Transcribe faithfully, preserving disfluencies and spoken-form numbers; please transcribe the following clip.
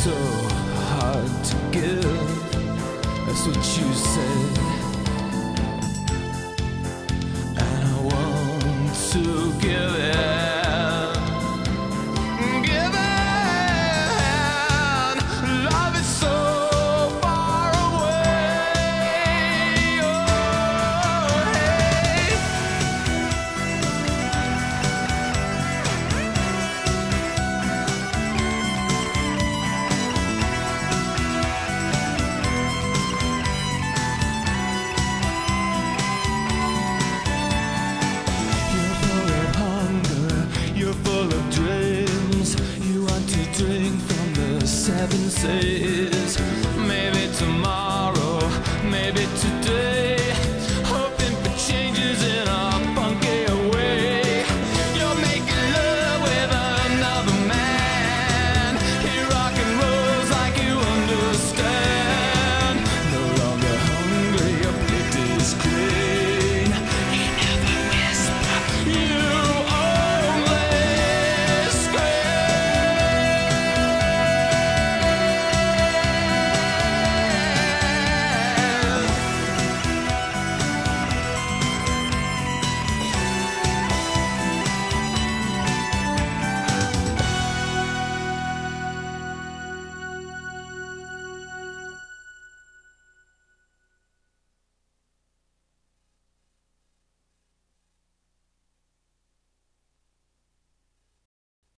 so hard to give. That's what you said. And I want to give it. Give it. Love is so far away. Oh, hey. You're full of hunger, you're full of dreams. You want to drink from the seven seas. Maybe tomorrow, maybe today.